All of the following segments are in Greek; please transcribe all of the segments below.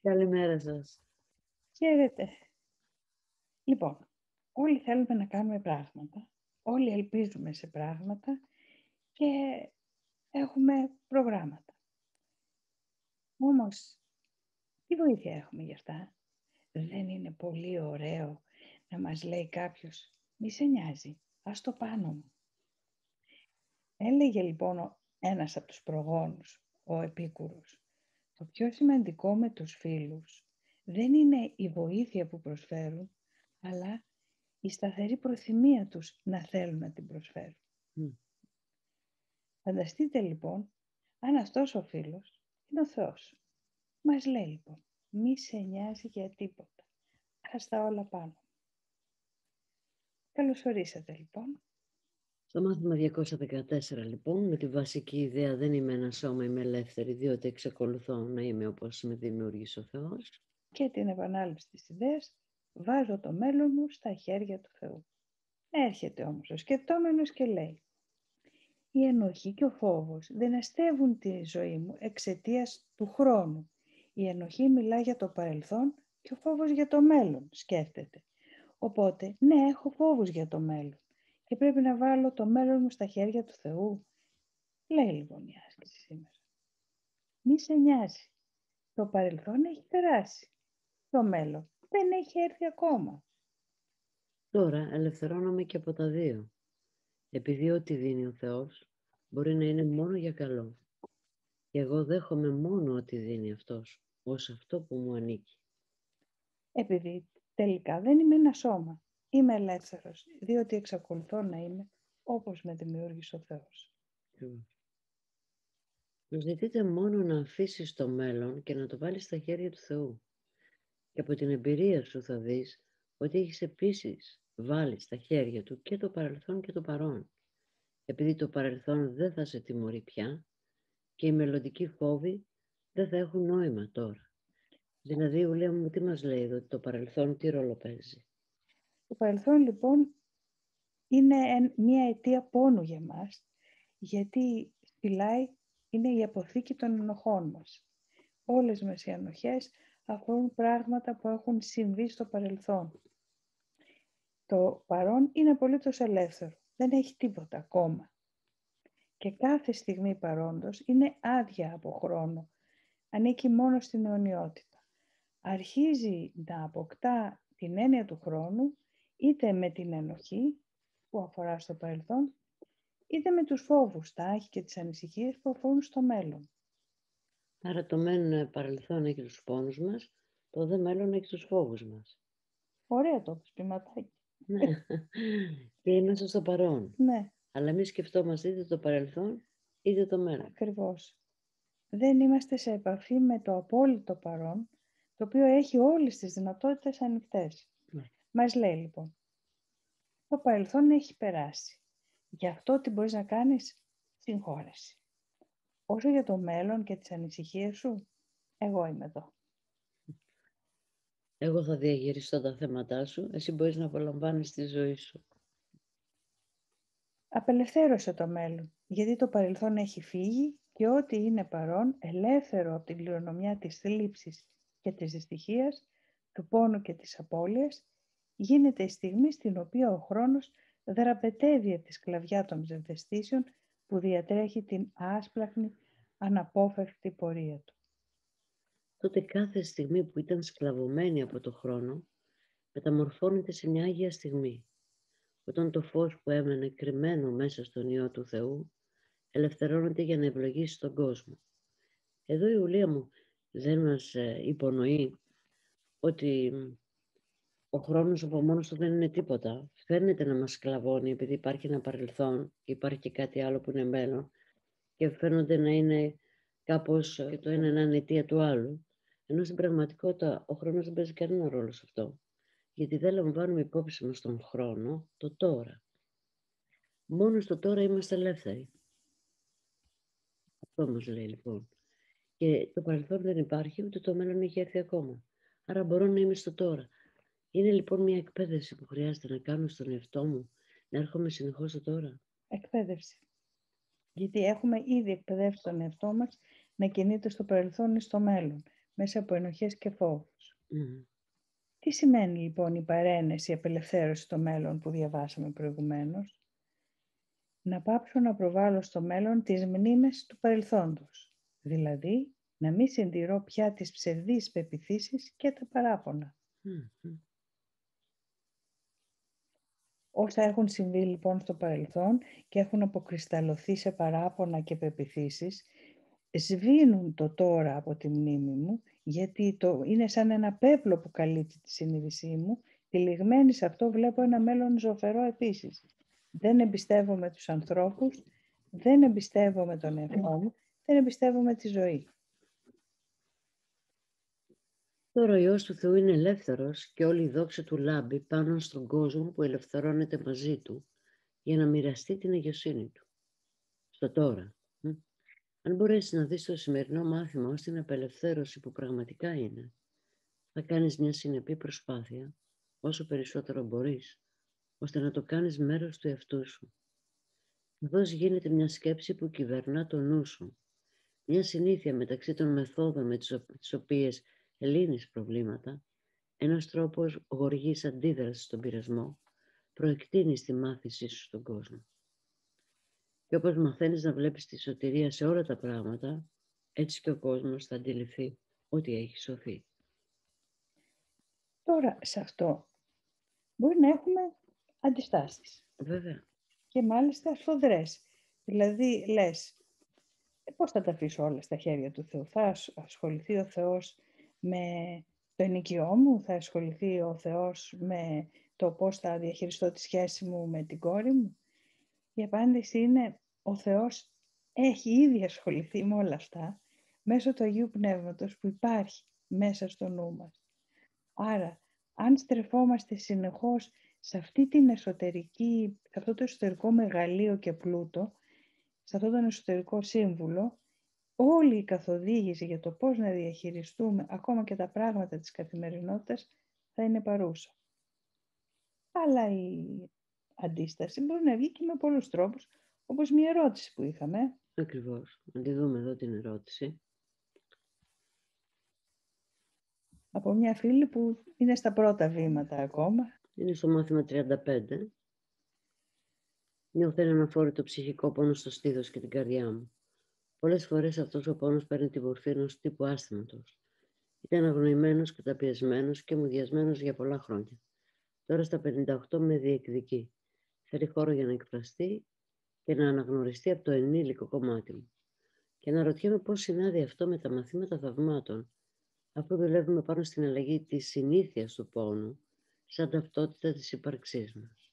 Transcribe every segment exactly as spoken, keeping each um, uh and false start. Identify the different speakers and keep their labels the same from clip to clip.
Speaker 1: Καλημέρα σας.
Speaker 2: Χαίρετε. Λοιπόν, όλοι θέλουμε να κάνουμε πράγματα, όλοι ελπίζουμε σε πράγματα και έχουμε προγράμματα. Όμως, τι βοήθεια έχουμε γι' αυτά? Δεν είναι πολύ ωραίο να μας λέει κάποιος, μη σε νοιάζει, ας το πάνω μου. Έλεγε λοιπόν ένας από τους προγόνους, ο Επίκουρος, το πιο σημαντικό με τους φίλους δεν είναι η βοήθεια που προσφέρουν, αλλά η σταθερή προθυμία τους να θέλουν να την προσφέρουν.
Speaker 1: Mm.
Speaker 2: Φανταστείτε λοιπόν, αν αυτός ο φίλος είναι ο Θεός. Μας λέει λοιπόν, μη σε νοιάζει για τίποτα, ας τα όλα πάνω. Καλώς ορίσατε λοιπόν.
Speaker 1: Στο μάθημα διακόσια δεκατέσσερα λοιπόν, με τη βασική ιδέα δεν είμαι ένα σώμα, είμαι ελεύθερη, διότι εξακολουθώ να είμαι όπως με δημιούργησε ο Θεός.
Speaker 2: Και την επανάληψη της ιδέας, βάζω το μέλλον μου στα χέρια του Θεού. Έρχεται όμως ο σκεπτόμενος και λέει, η ενοχή και ο φόβος δεν αστεύουν τη ζωή μου εξαιτίας του χρόνου. Η ενοχή μιλά για το παρελθόν και ο φόβος για το μέλλον, σκέφτεται. Οπότε, ναι, έχω φόβους για το μέλλον και πρέπει να βάλω το μέλλον μου στα χέρια του Θεού. Λέει λοιπόν η άσκηση σήμερα. Μη σε νοιάζει. Το παρελθόν έχει περάσει. Το μέλλον δεν έχει έρθει ακόμα.
Speaker 1: Τώρα ελευθερώνομαι και από τα δύο. Επειδή ό,τι δίνει ο Θεός μπορεί να είναι μόνο για καλό. Και εγώ δέχομαι μόνο ό,τι δίνει Αυτός, ως αυτό που μου ανήκει.
Speaker 2: Επειδή τελικά δεν είμαι ένα σώμα. Είμαι ελεύθερος, διότι εξακολουθώ να είμαι όπως με δημιούργησε ο Θεός.
Speaker 1: Μου ζητείτε μόνο να αφήσεις το μέλλον και να το βάλεις στα χέρια του Θεού. Και από την εμπειρία σου θα δεις ότι έχεις επίσης βάλει στα χέρια του και το παρελθόν και το παρόν. Επειδή το παρελθόν δεν θα σε τιμωρεί πια και οι μελλοντικοί φόβοι δεν θα έχουν νόημα τώρα. Δηλαδή, Ιουλία μου, τι μας λέει εδώ, ότι το παρελθόν τι ρόλο παίζει?
Speaker 2: Το παρελθόν λοιπόν είναι μια αιτία πόνου για μας, γιατί φυλάει, είναι η αποθήκη των ενοχών μας. Όλες μας οι ενοχές αφορούν πράγματα που έχουν συμβεί στο παρελθόν. Το παρόν είναι απολύτως ελεύθερο, δεν έχει τίποτα ακόμα. Και κάθε στιγμή παρόντος είναι άδεια από χρόνο, ανήκει μόνο στην αιωνιότητα. Αρχίζει να αποκτά την έννοια του χρόνου, είτε με την ενοχή που αφορά στο παρελθόν, είτε με τους φόβους, τα άχη και τις ανησυχίες που αφορούν στο μέλλον.
Speaker 1: Άρα το μεν παρελθόν έχει τους πόνους μας, το δε μέλλον έχει τους φόβους μας.
Speaker 2: Ωραία το σπιματάκι.
Speaker 1: Ναι, και είμαστε στο παρόν.
Speaker 2: Ναι.
Speaker 1: Αλλά εμείς σκεφτόμαστε είτε το παρελθόν, είτε το μέλλον.
Speaker 2: Ακριβώς. Δεν είμαστε σε επαφή με το απόλυτο παρόν, το οποίο έχει όλες τις δυνατότητες ανοιχτές.
Speaker 1: Ναι.
Speaker 2: Μας λέει λοιπόν, το παρελθόν έχει περάσει. Γι' αυτό τι μπορείς να κάνεις? Συγχώρεση. Όσο για το μέλλον και τις ανησυχίες σου, εγώ είμαι εδώ.
Speaker 1: Εγώ θα διαχειριστώ τα θέματά σου, εσύ μπορείς να απολαμβάνεις τη ζωή σου.
Speaker 2: Απελευθέρωσε το μέλλον, γιατί το παρελθόν έχει φύγει και ό,τι είναι παρόν, ελεύθερο από την κληρονομιά της θλίψης και της δυστυχίας, του πόνου και της απώλειας, γίνεται η στιγμή στην οποία ο χρόνος δραπετεύει από τη σκλαβιά των ψευδαισθήσεων που διατρέχει την άσπλαχνη, αναπόφευκτη πορεία του.
Speaker 1: Τότε κάθε στιγμή που ήταν σκλαβωμένη από το χρόνο, μεταμορφώνεται σε μια Άγια στιγμή. Όταν το φως που έμενε κρυμμένο μέσα στον Υιό του Θεού, ελευθερώνεται για να ευλογήσει τον κόσμο. Εδώ η Ιουλία μου δεν μας υπονοεί ότι ο χρόνος από μόνος του δεν είναι τίποτα. Φαίνεται να μας σκλαβώνει επειδή υπάρχει ένα παρελθόν και υπάρχει και κάτι άλλο που είναι μέλλον και φαίνονται να είναι κάπως και το ένα να είναι αιτία του άλλου. Ενώ στην πραγματικότητα ο χρόνος δεν παίζει κανένα ρόλο σε αυτό. Γιατί δεν λαμβάνουμε υπόψη μας τον χρόνο, το τώρα. Μόνο στο τώρα είμαστε ελεύθεροι. Αυτό μας λέει λοιπόν. Και το παρελθόν δεν υπάρχει, ούτε το μέλλον έχει έρθει ακόμα. Άρα μπορώ να είμαι στο τώρα. Είναι λοιπόν μια εκπαίδευση που χρειάζεται να κάνω στον εαυτό μου, να έρχομαι συνεχώς στο τώρα.
Speaker 2: Εκπαίδευση. Γιατί έχουμε ήδη εκπαιδεύσει τον εαυτό μας να κινείται στο παρελθόν ή στο μέλλον. μέσα από ενοχές και φόβους.
Speaker 1: Mm.
Speaker 2: Τι σημαίνει λοιπόν η παρένεση, η απελευθέρωση στο μέλλον που διαβάσαμε προηγουμένως? Να πάψω να προβάλλω στο μέλλον τις μνήμες του παρελθόντος. Δηλαδή, να μην συντηρώ πια τις ψευδείς πεποιθήσεις και τα παράπονα.
Speaker 1: Mm.
Speaker 2: Όσα έχουν συμβεί λοιπόν στο παρελθόν και έχουν αποκρισταλωθεί σε παράπονα και πεποιθήσεις, σβήνουν το τώρα από τη μνήμη μου, γιατί το είναι σαν ένα πέπλο που καλύπτει τη συνείδησή μου. Τυλιγμένη σε αυτό βλέπω ένα μέλλον ζωφερό επίσης. Δεν εμπιστεύομαι τους ανθρώπους, δεν εμπιστεύομαι τον εαυτό μου, δεν εμπιστεύομαι τη ζωή.
Speaker 1: Τώρα ο Υιός του Θεού είναι ελεύθερος και όλη η δόξα του λάμπει πάνω στον κόσμο που ελευθερώνεται μαζί του για να μοιραστεί την αγιοσύνη του. Στο τώρα. Αν μπορέσεις να δεις το σημερινό μάθημα ως την απελευθέρωση που πραγματικά είναι, θα κάνεις μια συνεπή προσπάθεια, όσο περισσότερο μπορείς, ώστε να το κάνεις μέρος του εαυτού σου. Καθώς γίνεται μια σκέψη που κυβερνά το νου σου, μια συνήθεια μεταξύ των μεθόδων με τις οποίες λύνεις προβλήματα, ένας τρόπος γοργής αντίδρασης στον πειρασμό, προεκτείνεις τη μάθησή σου στον κόσμο. Και όπως μαθαίνεις να βλέπεις τη σωτηρία σε όλα τα πράγματα, έτσι και ο κόσμος θα αντιληφθεί ότι έχει σωθεί.
Speaker 2: Τώρα σε αυτό μπορεί να έχουμε αντιστάσεις.
Speaker 1: Βέβαια.
Speaker 2: Και μάλιστα σφοδρές. Δηλαδή λες, πώς θα τα αφήσω όλα στα χέρια του Θεού? Θα ασχοληθεί ο Θεός με το ενοικιό μου? Θα ασχοληθεί ο Θεός με το πώς θα διαχειριστώ τη σχέση μου με την κόρη μου? Η απάντηση είναι, ο Θεός έχει ήδη ασχοληθεί με όλα αυτά μέσω του Αγίου Πνεύματος που υπάρχει μέσα στο νου μας. Άρα, αν στρεφόμαστε συνεχώς σε αυτή την εσωτερική, σε αυτό το εσωτερικό μεγαλείο και πλούτο, σε αυτό τον εσωτερικό σύμβουλο, όλη η καθοδήγηση για το πώς να διαχειριστούμε ακόμα και τα πράγματα της καθημερινότητας θα είναι παρούσα. Αλλά η αντίσταση μπορεί να βγει και με πολλούς τρόπους, όπως μια ερώτηση που είχαμε.
Speaker 1: Ακριβώς. Να τη δούμε εδώ την ερώτηση.
Speaker 2: Από μια φίλη που είναι στα πρώτα βήματα ακόμα.
Speaker 1: Είναι στο μάθημα τριάντα πέντε. Νιώθω έναν αφόρητο ψυχικό πόνο στο στήθος και την καρδιά μου. Πολλές φορές αυτός ο πόνος παίρνει τη μορφή ενός τύπου άσθηματος. Ήταν αγνοημένος, καταπιεσμένος και μουδιασμένος για πολλά χρόνια. Τώρα στα πενήντα οκτώ με διεκδικεί. Θέλει χώρο για να εκφραστεί και να αναγνωριστεί από το ενήλικο κομμάτι μου. Και αναρωτιέμαι πώς συνάδει αυτό με τα μαθήματα θαυμάτων, αφού δουλεύουμε πάνω στην αλλαγή της συνήθειας του πόνου, σαν ταυτότητα της ύπαρξής μας.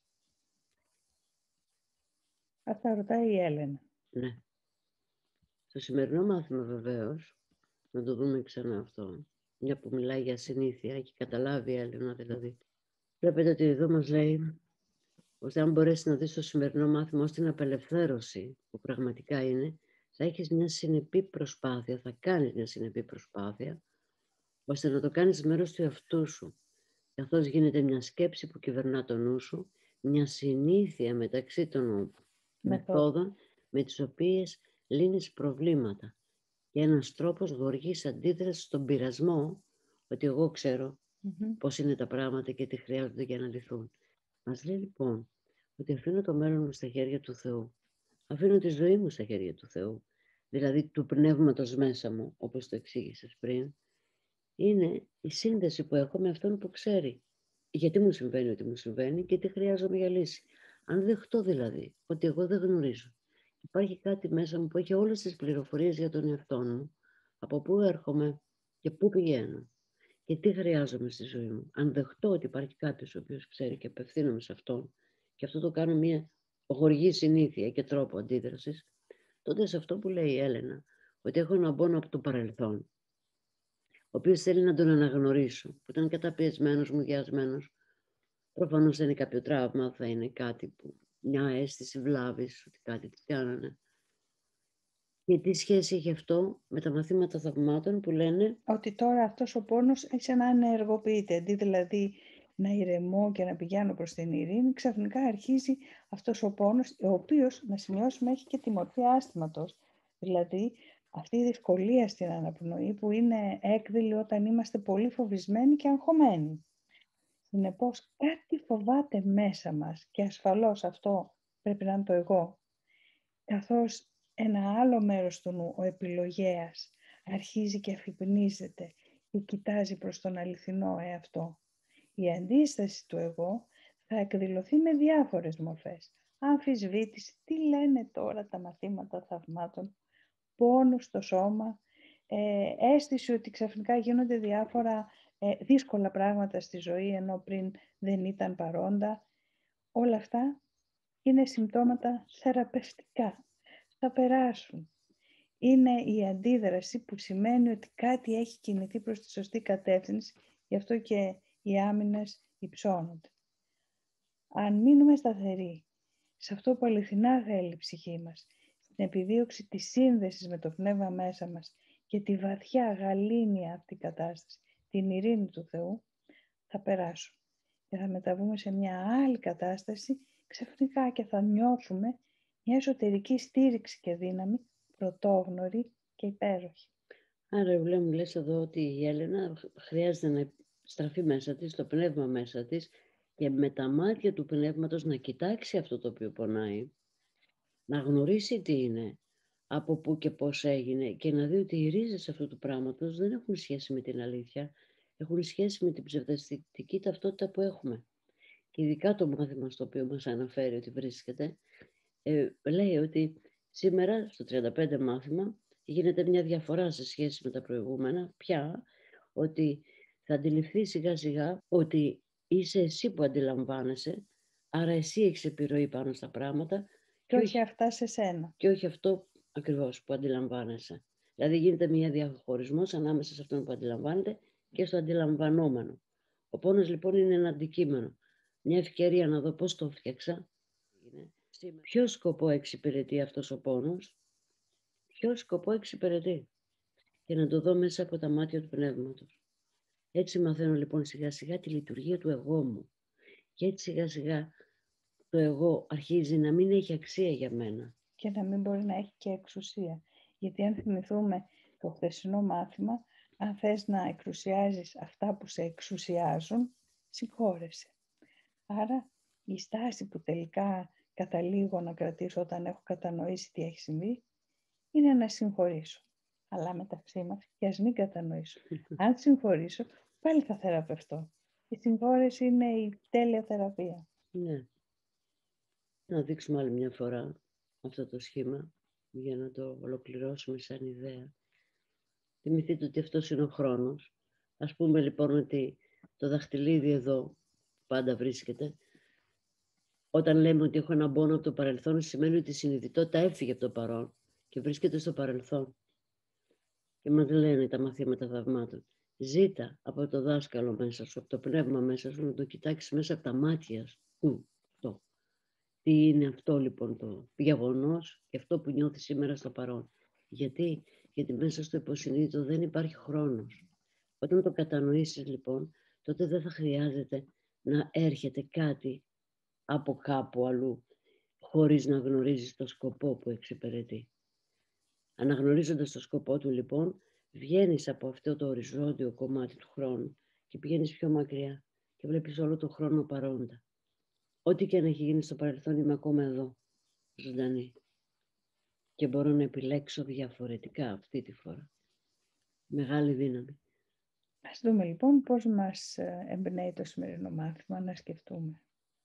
Speaker 2: Αυτά ρωτάει η Έλενα.
Speaker 1: Ναι. Στο σημερινό μάθημα βεβαίως, να το δούμε ξανά αυτό, μια που μιλάει για συνήθεια, έχει καταλάβει η Έλενα δηλαδή. Βλέπετε ότι εδώ μας λέει, ώστε αν μπορέσει να δεις το σημερινό μάθημα ως την απελευθέρωση που πραγματικά είναι, θα έχεις μια συνεπή προσπάθεια, θα κάνεις μια συνεπή προσπάθεια, ώστε να το κάνεις μέρος του εαυτού σου. Καθώς γίνεται μια σκέψη που κυβερνά το νου σου, μια συνήθεια μεταξύ των μεθόδων με τις οποίες λύνεις προβλήματα και ένας τρόπος γοργής αντίδρασης στον πειρασμό, ότι εγώ ξέρω mm-hmm. πώς είναι τα πράγματα και τι χρειάζονται για να λυθούν. Μας λέει λοιπόν ότι αφήνω το μέλλον μου στα χέρια του Θεού. Αφήνω τη ζωή μου στα χέρια του Θεού. Δηλαδή του πνεύματος μέσα μου, όπως το εξήγησες πριν, είναι η σύνδεση που έχω με αυτόν που ξέρει. Γιατί μου συμβαίνει ό,τι μου συμβαίνει και τι χρειάζομαι για λύση. Αν δεχτώ δηλαδή ότι εγώ δεν γνωρίζω, υπάρχει κάτι μέσα μου που έχει όλες τις πληροφορίες για τον εαυτό μου, από πού έρχομαι και πού πηγαίνω και τι χρειάζομαι στη ζωή μου. Αν δεχτώ ότι υπάρχει κάποιος ο οποίος ξέρει και απευθύνομαι σε αυτόν και αυτό το κάνω μια γοργή συνήθεια και τρόπο αντίδρασης, τότε σε αυτό που λέει η Έλενα, ότι έχω έναν πόνο από το παρελθόν, ο οποίος θέλει να τον αναγνωρίσω, που ήταν καταπιεσμένος, μουδιασμένος, προφανώς θα είναι κάποιο τραύμα, θα είναι κάτι που, μια αίσθηση βλάβης, ότι κάτι τι κάνανε. Και τι σχέση έχει αυτό με τα μαθήματα θαυμάτων που λένε
Speaker 2: ότι τώρα αυτός ο πόνος έτσι να ενεργοποιείται, αντί δηλαδή να ηρεμώ και να πηγαίνω προς την ειρήνη, ξαφνικά αρχίζει αυτός ο πόνος, ο οποίος, να σημειώσουμε, έχει και τη μορφή άσθηματος, δηλαδή αυτή η δυσκολία στην αναπνοή που είναι έκδηλη όταν είμαστε πολύ φοβισμένοι και αγχωμένοι. Συνεπώς, κάτι φοβάται μέσα μας και ασφαλώς αυτό πρέπει να είναι το εγώ, καθώς ένα άλλο μέρος του νου, ο επιλογέας, αρχίζει και αφυπνίζεται και κοιτάζει προς τον αληθινό εαυτό. Η αντίσταση του εγώ θα εκδηλωθεί με διάφορες μορφές. Αμφισβήτηση, τι λένε τώρα τα μαθήματα θαυμάτων, πόνο στο σώμα, ε, αίσθηση ότι ξαφνικά γίνονται διάφορα ε, δύσκολα πράγματα στη ζωή ενώ πριν δεν ήταν παρόντα. Όλα αυτά είναι συμπτώματα θεραπευτικά. Θα περάσουν. Είναι η αντίδραση που σημαίνει ότι κάτι έχει κινηθεί προς τη σωστή κατεύθυνση, γι' αυτό και οι άμυνες υψώνονται. Αν μείνουμε σταθεροί σε αυτό που αληθινά θέλει η ψυχή μας, στην επιδίωξη της σύνδεσης με το πνεύμα μέσα μας και τη βαθιά γαλήνια αυτή κατάσταση, την ειρήνη του Θεού, θα περάσουν και θα μεταβούμε σε μια άλλη κατάσταση ξαφνικά και θα νιώθουμε μια εσωτερική στήριξη και δύναμη πρωτόγνωρη και υπέροχη.
Speaker 1: Άρα, Ιουλία, μου λες εδώ ότι η Έλενα χρειάζεται να στραφεί μέσα της, το πνεύμα μέσα της και με τα μάτια του πνεύματος να κοιτάξει αυτό το οποίο πονάει, να γνωρίσει τι είναι, από πού και πώς έγινε και να δει ότι οι ρίζες αυτού του πράγματος δεν έχουν σχέση με την αλήθεια, έχουν σχέση με την ψευδαισθητική ταυτότητα που έχουμε. Και ειδικά το μάθημα στο οποίο μας αναφέρει ότι βρίσκεται, ε, λέει ότι σήμερα στο τριάντα πέντε μάθημα γίνεται μια διαφορά σε σχέση με τα προηγούμενα, πια ότι θα αντιληφθεί σιγά σιγά ότι είσαι εσύ που αντιλαμβάνεσαι, άρα εσύ έχεις επιρροή πάνω στα πράγματα
Speaker 2: και όχι αυτά σε σένα.
Speaker 1: Και όχι αυτό ακριβώς που αντιλαμβάνεσαι. Δηλαδή γίνεται μια διαχωρισμός ανάμεσα σε αυτόν που αντιλαμβάνεται και στο αντιλαμβανόμενο. Ο πόνος λοιπόν είναι ένα αντικείμενο. Μια ευκαιρία να δω πώς το φτιάξα. Ποιο σκοπό εξυπηρετεί αυτός ο πόνος. Ποιο σκοπό εξυπηρετεί. Και να το δω μέσα από τα μάτια του πνεύματος. Έτσι μαθαίνω λοιπόν σιγά σιγά τη λειτουργία του εγώ μου. Και έτσι σιγά σιγά το εγώ αρχίζει να μην έχει αξία για μένα.
Speaker 2: Και να μην μπορεί να έχει και εξουσία. Γιατί αν θυμηθούμε το χθεσινό μάθημα, αν θες να εξουσιάζεις αυτά που σε εξουσιάζουν, συγχώρεσαι. Άρα η στάση που τελικά καταλήγω να κρατήσω όταν έχω κατανοήσει τι έχει συμβεί, είναι να συγχωρήσω. Αλλά μεταξύ μας, και ας μην κατανοήσω. Αν συγχωρήσω, πάλι θα θεραπευτώ. Η συγχώρεση είναι η τέλεια θεραπεία.
Speaker 1: Ναι. Να δείξουμε άλλη μια φορά αυτό το σχήμα για να το ολοκληρώσουμε σαν ιδέα. Θυμηθείτε ότι αυτός είναι ο χρόνος. Ας πούμε λοιπόν ότι το δαχτυλίδι εδώ πάντα βρίσκεται. Όταν λέμε ότι έχω ένα πόνο από το παρελθόν, σημαίνει ότι η συνειδητότητα έφυγε από το παρόν και βρίσκεται στο παρελθόν. Και μας λένε τα μαθήματα θαυμάτων. Ζήτα από το δάσκαλο μέσα σου, από το πνεύμα μέσα σου, να το κοιτάξεις μέσα από τα μάτια σου. Το. Τι είναι αυτό λοιπόν το γεγονός και αυτό που νιώθει σήμερα στο παρόν. Γιατί, Γιατί μέσα στο υποσυνείδητο δεν υπάρχει χρόνος. Όταν το κατανοήσεις λοιπόν, τότε δεν θα χρειάζεται να έρχεται κάτι από κάπου αλλού, χωρίς να γνωρίζεις το σκοπό που εξυπηρετεί. Αναγνωρίζοντας το σκοπό του λοιπόν, βγαίνεις από αυτό το οριζόντιο κομμάτι του χρόνου και πηγαίνεις πιο μακριά και βλέπεις όλο το χρόνο παρόντα. Ό,τι και αν έχει γίνει στο παρελθόν, είμαι ακόμα εδώ, ζωντανή. Και μπορώ να επιλέξω διαφορετικά αυτή τη φορά. Μεγάλη δύναμη.
Speaker 2: Ας δούμε λοιπόν πώς μας εμπνέει το σημερινό μάθημα να σκεφτούμε.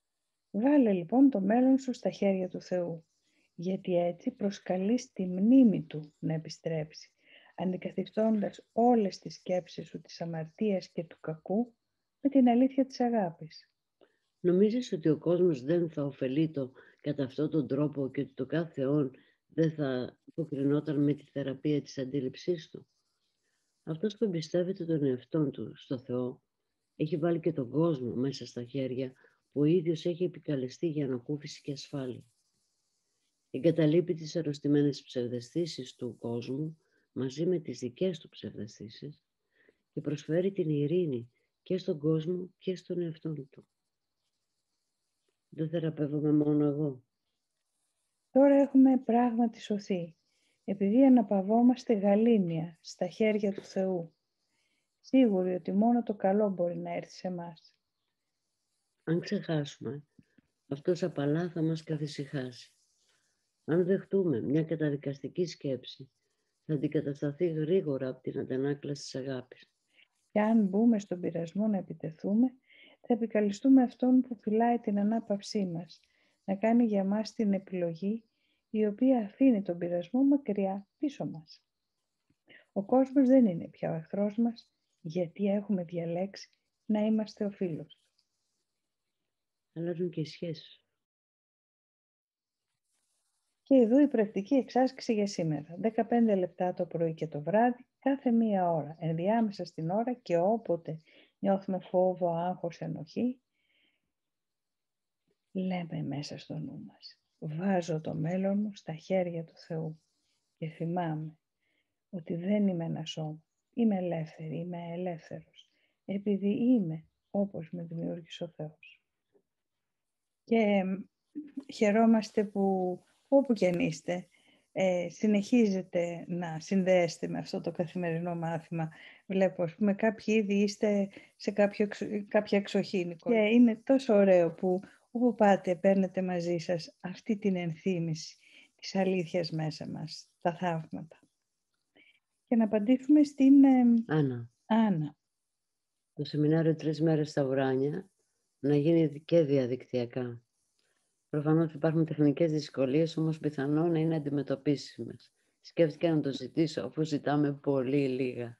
Speaker 2: Βάλε λοιπόν το μέλλον σου στα χέρια του Θεού, γιατί έτσι προσκαλείς τη μνήμη Του να επιστρέψει, αντικαθιστώντας όλες τις σκέψεις σου της αμαρτίας και του κακού με την αλήθεια της αγάπης.
Speaker 1: Νομίζεις ότι ο κόσμος δεν θα ωφελείτο κατά αυτόν τον τρόπο και ότι το κάθε όν δεν θα υποκρινόταν με τη θεραπεία της αντίληψής του? Αυτός που εμπιστεύεται τον εαυτόν του στο Θεό έχει βάλει και τον κόσμο μέσα στα χέρια που ο ίδιος έχει επικαλεστεί για ανακούφιση και ασφάλεια. Εγκαταλείπει τις αρρωστημένες ψευδαισθήσεις του κόσμου μαζί με τις δικές του ψευδαισθήσεις και προσφέρει την ειρήνη και στον κόσμο και στον εαυτόν του. Δεν θεραπεύομαι μόνο εγώ.
Speaker 2: Τώρα έχουμε πράγματι σωθεί επειδή αναπαυόμαστε γαλήνια στα χέρια του Θεού, σίγουροι ότι μόνο το καλό μπορεί να έρθει σε εμάς.
Speaker 1: Αν ξεχάσουμε, αυτός απαλά θα μας καθησυχάσει. Αν δεχτούμε μια καταδικαστική σκέψη, θα αντικατασταθεί γρήγορα από την αντανάκλαση της αγάπης.
Speaker 2: Και αν μπούμε στον πειρασμό να επιτεθούμε, θα επικαλεστούμε αυτόν που φυλάει την ανάπαυσή μας, να κάνει για μας την επιλογή η οποία αφήνει τον πειρασμό μακριά πίσω μας. Ο κόσμος δεν είναι πια ο εχθρός μας, γιατί έχουμε διαλέξει να είμαστε ο φίλος.
Speaker 1: Αλλάζουν και οι σχέσεις.
Speaker 2: Και εδώ η πρακτική εξάσκηση για σήμερα. δεκαπέντε λεπτά το πρωί και το βράδυ, κάθε μία ώρα, ενδιάμεσα στην ώρα και όποτε νιώθουμε φόβο, άγχος, ενοχή, λέμε μέσα στο νου μας. Βάζω το μέλλον μου στα χέρια του Θεού και θυμάμαι ότι δεν είμαι ένα σώμα. Είμαι ελεύθερη, είμαι ελεύθερος, επειδή είμαι όπως με δημιούργησε ο Θεός. Και χαιρόμαστε που όπου και αν είστε, ε, συνεχίζετε να συνδέεστε με αυτό το καθημερινό μάθημα. Βλέπω, ας πούμε, κάποιοι ήδη είστε σε κάποιο, κάποια εξοχή, Νικόλα. Και είναι τόσο ωραίο που όπου πάτε παίρνετε μαζί σας αυτή την ενθύμηση της αλήθειας μέσα μας, τα θαύματα. Και να απαντήσουμε στην ε,
Speaker 1: Άννα.
Speaker 2: Άννα.
Speaker 1: Το σεμινάριο τρεις μέρες στα ουράνια να γίνει και διαδικτυακά. Προφανώς υπάρχουν τεχνικές δυσκολίες, όμως πιθανό να είναι αντιμετωπίσιμες. Σκέφτηκα να το ζητήσω, αφού ζητάμε πολύ λίγα.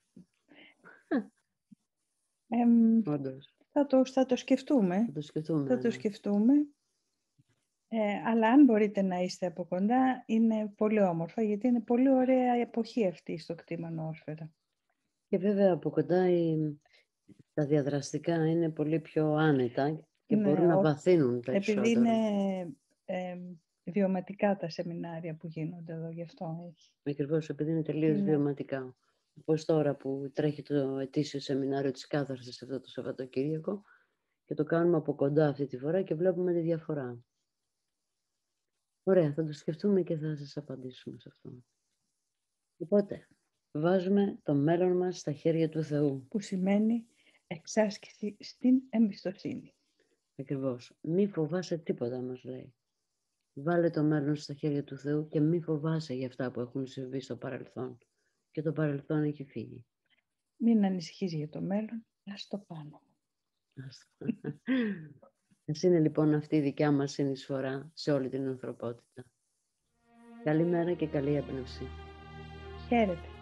Speaker 2: Ε,
Speaker 1: Όντως.
Speaker 2: Θα το, θα το σκεφτούμε.
Speaker 1: Θα το σκεφτούμε.
Speaker 2: Θα το
Speaker 1: ναι.
Speaker 2: σκεφτούμε. Ε, αλλά αν μπορείτε να είστε από κοντά, είναι πολύ όμορφα, γιατί είναι πολύ ωραία η εποχή αυτή στο κτήμα Νόοσφαιρα.
Speaker 1: Και βέβαια από κοντά η... τα διαδραστικά είναι πολύ πιο άνετα και
Speaker 2: Ναι,
Speaker 1: μπορούν να
Speaker 2: ο...
Speaker 1: βαθύνουν περισσότερο.
Speaker 2: Επειδή είναι ε, βιωματικά τα σεμινάρια που γίνονται εδώ, γι' αυτό έχει.
Speaker 1: Ακριβώς, επειδή είναι τελείως
Speaker 2: Ναι.
Speaker 1: βιωματικά. Όπως τώρα που τρέχει το ετήσιο σεμινάριο της κάθαρσης αυτό το Σαββατοκύριακο και το κάνουμε από κοντά αυτή τη φορά και βλέπουμε τη διαφορά. Ωραία, θα το σκεφτούμε και θα σας απαντήσουμε σε αυτό. Οπότε, βάζουμε το μέλλον μας στα χέρια του Θεού.
Speaker 2: Που σημαίνει εξάσκηση στην εμπιστοσύνη.
Speaker 1: Ακριβώς. Μη φοβάσαι τίποτα, μας λέει. Βάλε το μέλλον στα χέρια του Θεού και μη φοβάσαι για αυτά που έχουν συμβεί στο παρελθόν. Και το παρελθόν έχει φύγει.
Speaker 2: Μην ανησυχείς για το μέλλον, ας το πάνω.
Speaker 1: Ας είναι λοιπόν αυτή η δικιά μας συνεισφορά σε όλη την ανθρωπότητα. Καλημέρα και καλή έμπνευση.
Speaker 2: Χαίρετε.